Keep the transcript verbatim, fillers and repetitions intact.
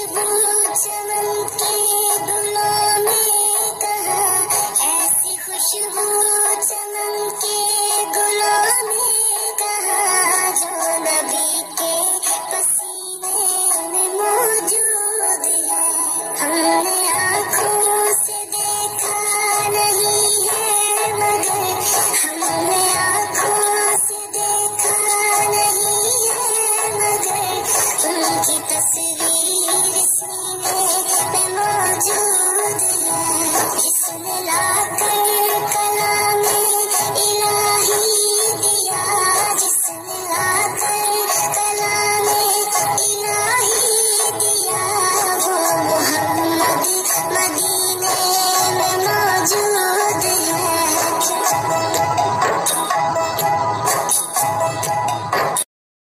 खुशबू चमन के गुलों में कहा, ऐसी खुशबू चमन के गुलों में कहा, जो नबी के पसीने में मौजूद है। हमने आँखों से देखा नहीं है मगर, हमने आँखों से देखा नहीं है मगर, उनकी तस्वीर सीने पे मौजूद है। जिसने लाकर